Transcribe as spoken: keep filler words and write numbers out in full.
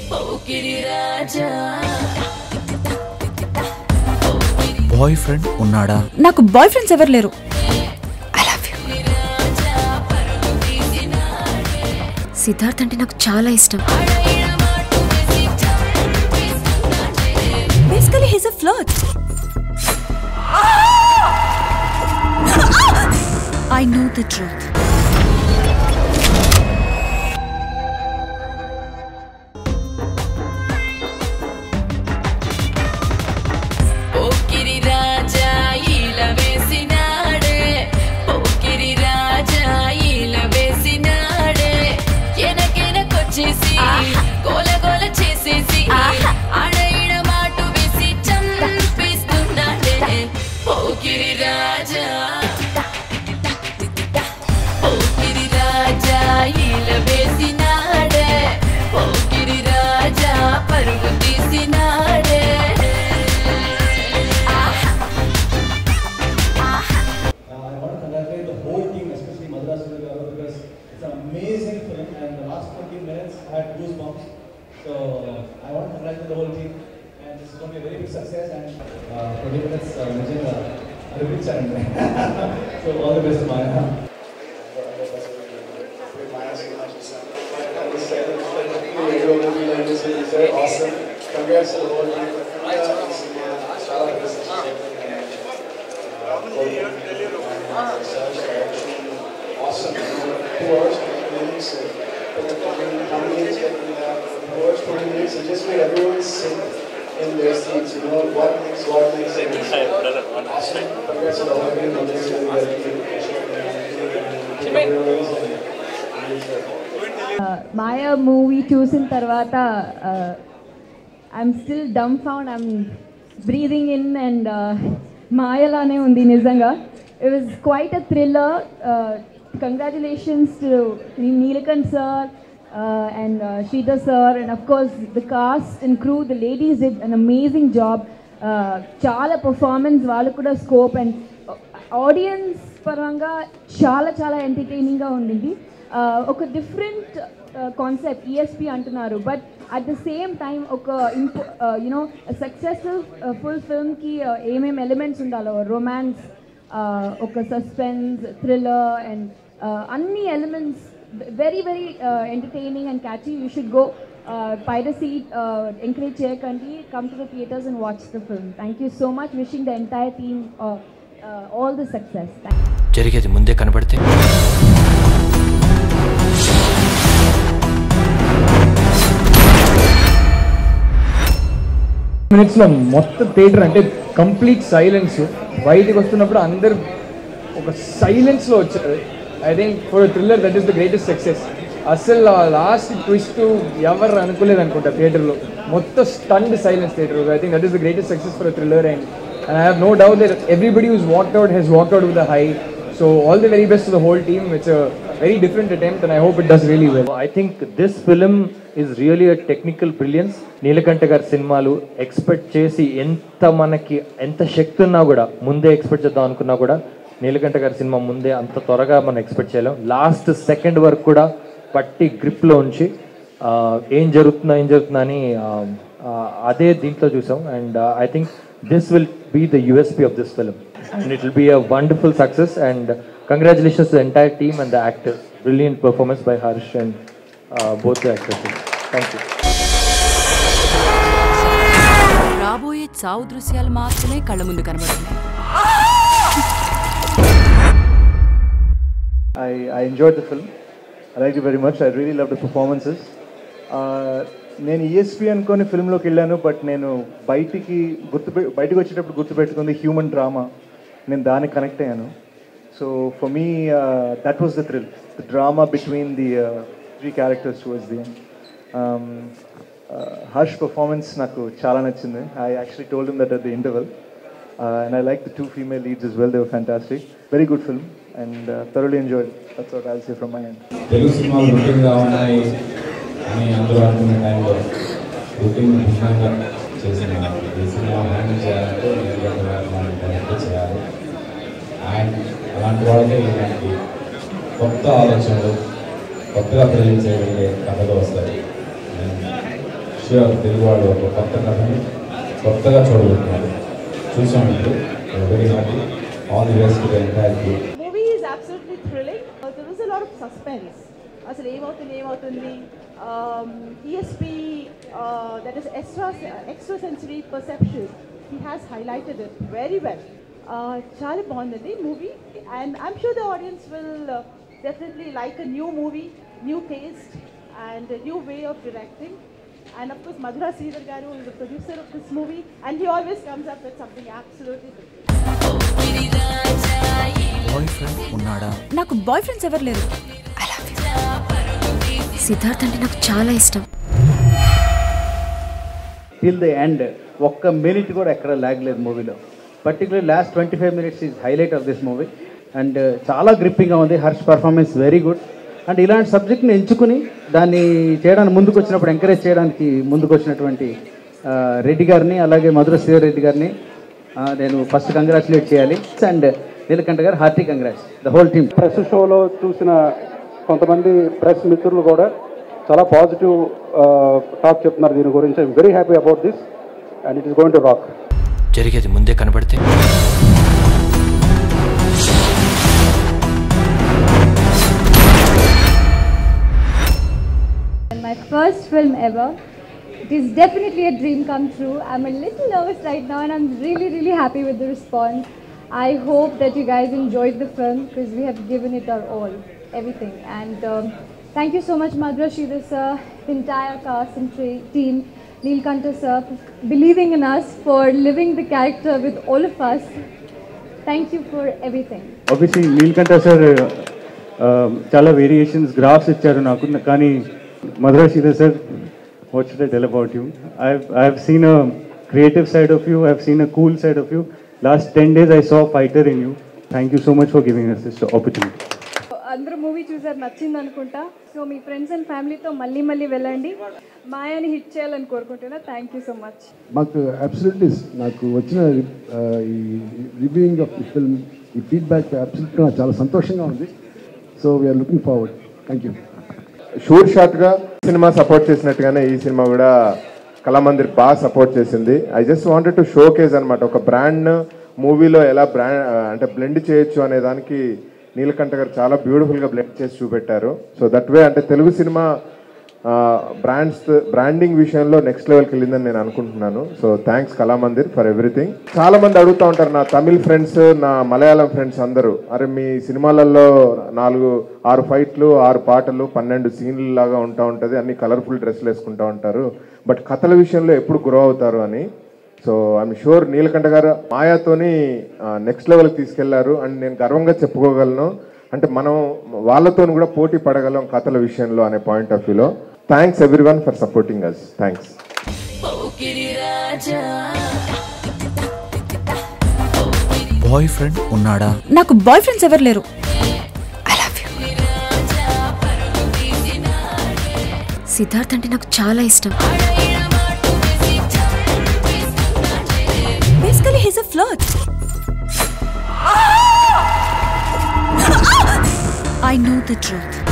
Boy friend ఉన్నాడా? నాకు bye friends ఎవరు లేరు. I love you. సిద్ధార్థ్ అంటే నాకు చాలా ఇష్టం. Basically he's a flirt. I know the truth. Amazing film, and the last twenty minutes I had goosebumps. So uh, I want to congratulate the whole team, and this is going to be a very big success. And uh, twenty minutes, uh, Nijanga, a big challenge. So all the best, Maya. Very awesome. Congrats to the whole team. Awesome. Two hours, twenty minutes. How many minutes? Two hours, twenty minutes. It just made everyone sit in their seats. You know what makes what makes sense. Awesome. Congrats to the whole team. Maya movie చూసిన తర్వాత I'm still dumbfounded. I'm breathing in and Maya లానే ఉంది నిజంగా. It was quite a thriller. Uh, congratulations to Neelakant sir uh, and uh, Shrita sir, and of course the cast and crew. The ladies did an amazing job. Chala uh, performance వాళ్ళకు కూడా scope and audience పరంగా చాలా చాలా entertaining గా ఉండింది. Uh, ఒక different uh, concept E S P అంటున్నారు, but at the same time ఒక uh, you know a successful uh, full film కి uh, ఏమేం elements ఉండాలో romance, uh, ఒక suspense, thriller and uh, అన్ని elements very very uh, entertaining and catchy. You should go uh, piracy uh, encourage చేయకండి, come to the theaters and watch the film. Thank you so much. Wishing the entire team uh, uh, all the success. జరిగేది ముందే కనబడితే మినిట్స్లో మొత్తం theatre అంటే complete silence. బయటికి వస్తున్నప్పుడు అందరు ఒక సైలెన్స్లో వచ్చారు. I think for thriller that is the greatest success. అసలు లాస్ట్ ట్విస్ట్ ఎవరు అనుకోలేదు అనుకుంటా థియేటర్లో. మొత్తం stunned silence theatre. I think that is the greatest success for thriller. And and I have no doubt that everybody who's walked out he's walked out with the high. So all the very best to the whole team. It's a very different attempt and I hope it does really well. I think this film is really a technical brilliance. Neelakanta gar cinemalu expect chesi enta manaki enta shakti unna kuda munde expect cheddam anukunna kuda Neelakanta gar cinema munde anta thoraga man expect cheyalam. Last second వరకు కూడా పట్టి grip లో ఉంచి ఏం జరుగుతుందా ఏం జరుగుతుందా అని అదే దీంట్లో చూసాం. And uh, I think this will be the U S P of this film. And it will be a wonderful success, and congratulations to the entire team and the actors. Brilliant performance by Harsh and uh, both the actors. Thank you. రాబోయే చావు దృశ్యాలు మాత్రమే కళ్ళ ముందు కనబడుతున్నాయి. I I enjoyed the film. I liked it very much. I really loved the performances. Uh, నేను ESP అనుకొని ఫిల్మ్లోకి వెళ్ళాను, బట్ నేను బయటికి గుర్తు బయటకు వచ్చేటప్పుడు గుర్తుపెట్టుకుంది హ్యూమన్ డ్రామా. నేను దానికి కనెక్ట్ అయ్యాను. So for me that was the thrill, the drama between the three characters towards the end. Harsh performance నాకు చాలా నచ్చింది. I actually told him that at the interval. And I like the two female leads as well. They were fantastic. Very good film and uh, thoroughly enjoyed. That's what I'll say from my end. Telugu సినిమాలు రొటీన్గా ఉన్నాయి అని అందరూ అనుకునే టైంలో routine భిన్నంగా చేసిన ఈ సినిమా హ్యాండిల్ చేయాలంటే నేను చేయాలి. అండ్ అలాంటి వాళ్ళకే ఇలాంటి కొత్త ఆలోచనలు కొత్తగా ప్రజెంట్ చేయగలిగే కథలు వస్తాయి. ష్యూర్ తెలుగు వాళ్ళు ఒక కొత్త కథని కొత్తగా చూడబోతున్నారు. చూసాం ఇప్పుడు very happy. All the best to the entire team. Movie is absolutely thrilling. There was a lot of suspense. అసలు ఏమవుతుంది ఏమవుతుంది ESP that is extra extra sensory perception he has highlighted it very well. చాలా బాగుంది movie and I'm sure the audience will definitely like a new movie, new taste and a new way of directing. And of course Madhura Sridhar garu is the producer of this movie and he always comes up with something absolutely different. Boyfriend ఉన్నాడా? నాకు bye friends ఎవరు లేరు. I love you. Siddharth అంటే నాకు చాలా ఇష్టం. Till the end ఒక్క minute కూడా ఎక్కడ లాగ్ లేదు మూవీలో. Particular last twenty five minutes is highlight of this movie and చాలా గ్రిప్పింగ్గా ఉంది. Harsh performance very good. And ఇలాంటి సబ్జెక్ట్ని ఎంచుకుని దాన్ని చేయడానికి ముందుకు వచ్చినప్పుడు ఎంకరేజ్ చేయడానికి ముందుకు వచ్చినటువంటి రెడ్డి గారిని అలాగే మధుర శ్రీధర్ రెడ్డి గారిని నేను ఫస్ట్ కంగ్రాచులేట్ చేయాలి. And Neelakantha garu hearty congrats the whole team. Press షోలో చూసిన కొంతమంది ప్రెస్ మిత్రులు కూడా చాలా పాజిటివ్ టాక్ చెప్తున్నారు దీని గురించి. I'm very happy about this and it is going to rock. జరిగేది ముందే కనబడితే My first film ever. It is definitely a dream come true. I'm a little nervous right now and I'm really really happy with the response. I hope that you guys enjoyed the film because we have given it our all, everything. And um, thank you so much Madhura Sridhar sir, the entire cast and tra- team, Neelkantha sir, for believing in us, for living the character with all of us. Thank you for everything. Obviously Neelkantha sir uh, చాలా variations graphs ఇచ్చారు నాకు. కానీ Madhura Sridhar sir, what should I tell about you? I've I've seen a creative side of you. I've seen a cool side of you. Last ten days I saw a fighter in you. Thank you so much for giving us this opportunity. అందరూ movie చూసారు, నచ్చింది అనుకుంటా. So me friends and ఫ్యామిలీతో మళ్ళీ మళ్ళీ వెళ్ళండి, మాయాని hit చేయాలని కోరుకుంటున్నా. Thank you so much. మాకు అబ్సల్యూట్లీ నాకు వచ్చిన ఈ రివ్యూయింగ్ ఆఫ్ ది ఫిల్మ్, ఈ ఫీడ్బ్యాక్ అబ్సల్యూట్గా నాకు చాలా సంతోషంగా ఉంది. So we're looking forward. Thank you. Sure షాట్గా సినిమా సపోర్ట్ చేసినట్టుగానే ఈ సినిమా కూడా కళామందిర్ బాగా సపోర్ట్ చేసింది. I just wanted to showcase అనమాట, ఒక బ్రాండ్ మూవీలో ఎలా బ్రాండ్ అంటే బ్లెండ్ చేయొచ్చు అనే దానికి నీలకంఠ గారు చాలా బ్యూటిఫుల్గా బ్లెండ్ చేసి చూపెట్టారు. సో దట్ వే అంటే తెలుగు సినిమా బ్రాండ్స్ బ్రాండింగ్ విషయంలో నెక్స్ట్ లెవెల్కి వెళ్ళిందని నేను అనుకుంటున్నాను. So thanks Kalamandir for everything. చాలా మంది అడుగుతూ ఉంటారు నా తమిళ్ ఫ్రెండ్స్, నా మలయాళం ఫ్రెండ్స్ అందరూ, అరే మీ సినిమాలలో నాలుగు ఆరు ఫైట్లు, ఆరు పాటలు, పన్నెండు సీన్లు లాగా ఉంటా ఉంటుంది, అన్ని కలర్ఫుల్ డ్రెస్సులు వేసుకుంటూ ఉంటారు, బట్ కథల విషయంలో ఎప్పుడు గ్రో అవుతారు అని. సో ఐఎమ్ షూర్ నీలకంఠ గారు మాయాతోని నెక్స్ట్ లెవెల్కి తీసుకెళ్లారు అండ్ నేను గర్వంగా చెప్పుకోగలను. అంటే మనం వాళ్ళతో కూడా పోటీ పడగలం కథల విషయంలో అనే పాయింట్ ఆఫ్ వ్యూలో. Thanks everyone for supporting us. Thanks. Boyfriend ఉన్నాడా? నాకు బాయ్ ఫ్రెండ్స్ ఎవరు లేరు. I love you. సిద్ధార్థ్ అంటే నాకు చాలా ఇష్టం. Basically he's a flirt. I know the truth.